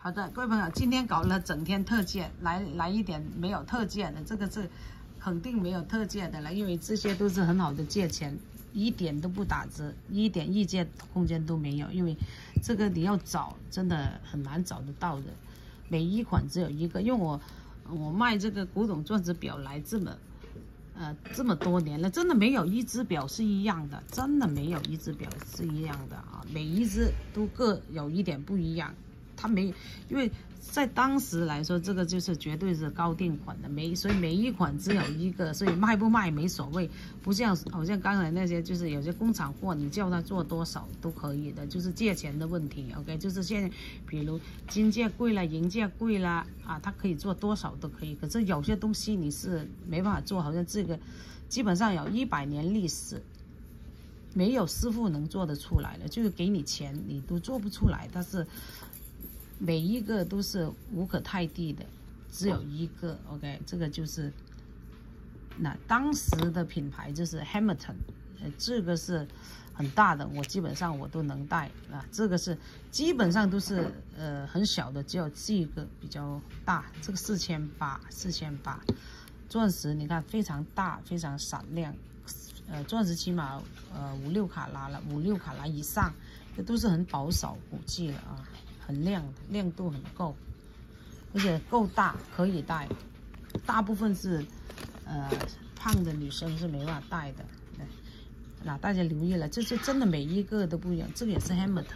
好的，各位朋友，今天搞了整天特价，来一点没有特价的，这个是肯定没有特价的了，因为这些都是很好的价钱，一点都不打折，一点议价空间都没有，因为这个你要找真的很难找得到的，每一款只有一个，因为我卖这个古董钻石表来这么多年了，真的没有一只表是一样的，真的没有一只表是一样的啊，每一只都各有一点不一样。它没，因为在当时来说，这个就是绝对是高定款的，所以每一款只有一个，所以卖不卖没所谓，不像好像刚才那些，就是有些工厂货，你叫他做多少都可以的，就是价钱的问题。OK， 就是现在，比如金价贵了，银价贵了啊，它可以做多少都可以，可是有些东西你是没办法做，好像这个基本上有100年历史。没有师傅能做得出来的，就是给你钱你都做不出来，但是每一个都是无可泰地的，只有一个。OK， 这个就是那当时的品牌就是 Hamilton， 这个是很大的，我基本上我都能戴啊。这个是基本上都是很小的，只有这个比较大，这个4800，钻石你看非常大，非常闪亮。钻石起码5-6卡拉了，5-6卡拉以上，这都是很保守古迹了啊，很亮的，亮度很够，而且够大，可以戴。大部分是胖的女生是没办法戴的。那大家留意了，这是真的每一个都不一样。这个也是 Hamilton，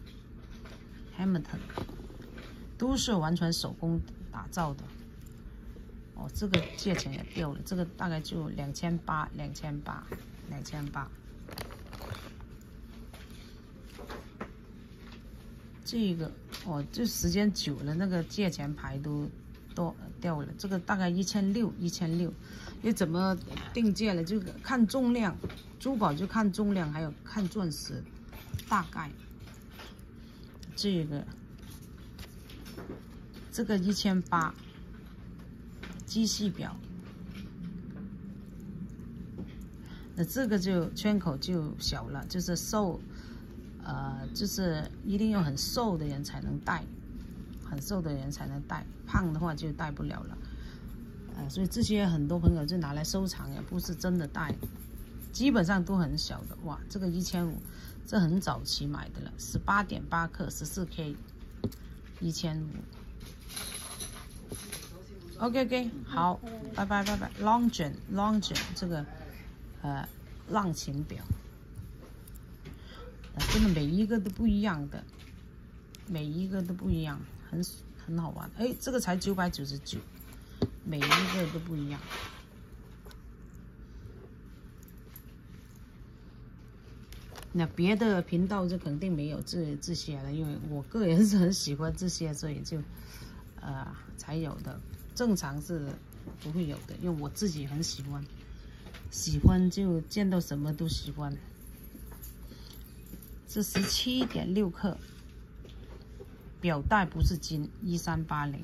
都是完全手工打造的。哦，这个价钱也掉了，这个大概就2800。这个哦，这时间久了，那个价钱牌都掉了。这个大概1600，你怎么定价了？就看重量，珠宝就看重量，还有看钻石，大概。这个1800。机器表，那这个就圈口就小了，就是瘦，就是一定要很瘦的人才能戴，胖的话就戴不了了，所以这些很多朋友就拿来收藏，也不是真的戴，基本上都很小的。哇，这个1500，这很早期买的了，18.8克，14K，1500。OK， 好，拜拜。Longines 这个浪琴表，真的每一个都不一样的，很好玩。哎，这个才999，每一个都不一样。那别的频道就肯定没有这些了，因为我个人是很喜欢这些，所以就才有的。正常是不会有的，因为我自己很喜欢就见到什么都喜欢。这17.6克，表带不是金，1380。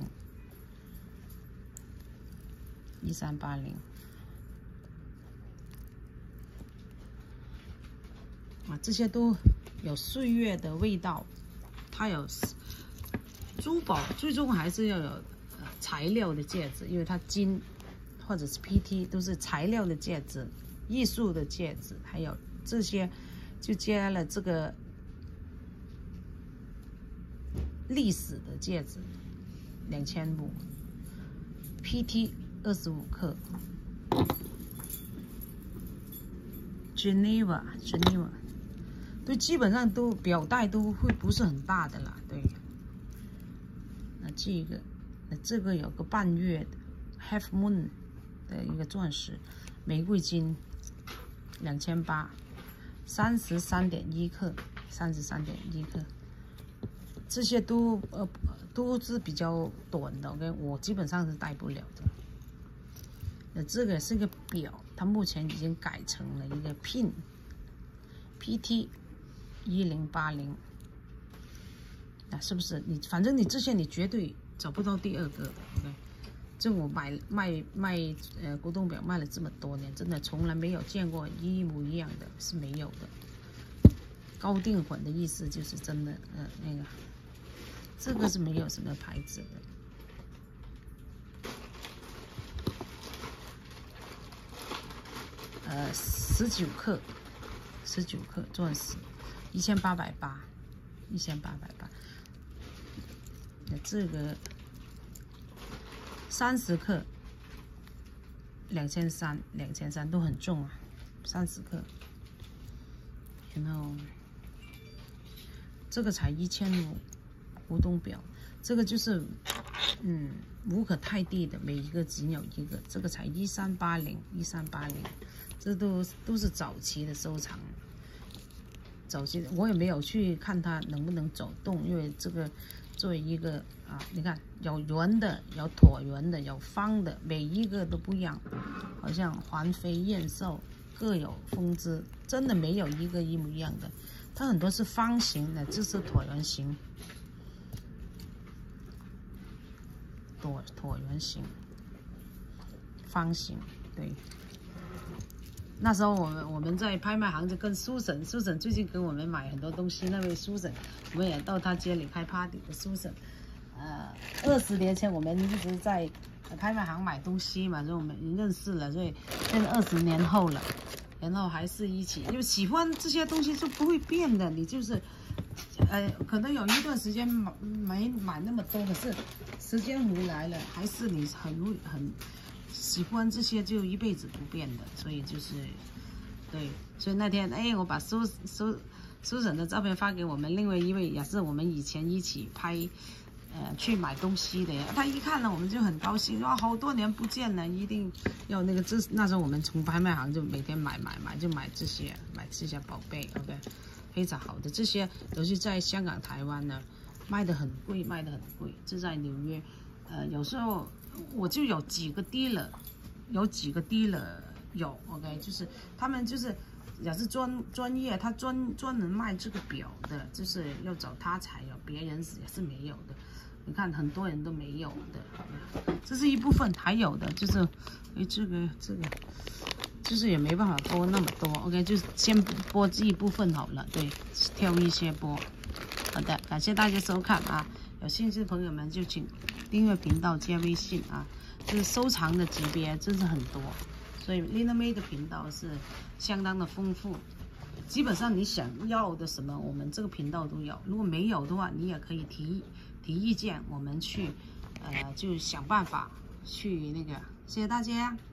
啊，这些都有岁月的味道，它有珠宝，最终还是要有材料的戒指，因为它金或者是 PT 都是材料的戒指，艺术的戒指，还有这些就加了这个历史的戒指，2500 PT 25克 Geneva 都基本上都表带都会不是很大的啦，对。那这个有个半月的 Half Moon 的一个钻石，玫瑰金2800 33.1克，这些都是比较短的 ，OK， 我基本上是戴不了的。那这个是个表，它目前已经改成了一个 PT 1080，那是不是你？反正你这些你绝对找不到第二个的 ，OK。这我卖古董表卖了这么多年，真的从来没有见过一模一样的，是没有的。高定款的意思就是真的，那个这个是没有什么牌子的。19克钻石，1880，那这个30克2300都很重啊，30克。然后这个才1500，古董表，这个就是无可泰地的，每一个只有一个，这个才1380，这都是早期的收藏。早期的我也没有去看它能不能走动，因为这个作为一个你看有圆的，有椭圆的，有方的，每一个都不一样，好像环飞燕瘦各有风姿，真的没有一个一模一样的。它很多是方形的，这是椭圆形，椭圆形，方形，对。那时候我们在拍卖行就跟苏婶最近给我们买很多东西，那位苏婶我们也到她家里开 party 的苏婶，20年前我们一直在拍卖行买东西嘛，所以我们认识了，所以现在20年后了，然后还是一起，因为喜欢这些东西就不会变的，你就是可能有一段时间没买那么多，可是时间回来了，还是你很喜欢这些，就一辈子不变的，所以就是对，所以那天我把苏婶的照片发给我们另外一位，也是我们以前一起拍去买东西的，他一看了我们就很高兴，哇，好多年不见了，一定要那个那时候我们从拍卖行就每天买就买这些宝贝 ，OK， 非常好的，这些都是在香港、台湾呢卖得很贵，这在纽约，有时候我就有几个 dealer， 有 OK， 就是他们就是也是专业，他专门卖这个表的，就是要找他才有，别人也是没有的。你看很多人都没有的，这是一部分，还有的就是这个就是也没办法播那么多 ，OK， 就先播这一部分好了，对，挑一些播。好的，感谢大家收看啊，有兴趣的朋友们就请订阅频道，加微信啊，就是收藏的级别真是很多，所以 Lina May 的频道是相当的丰富，基本上你想要的什么，我们这个频道都有，如果没有的话，你也可以提意见，我们去就想办法去那个，谢谢大家。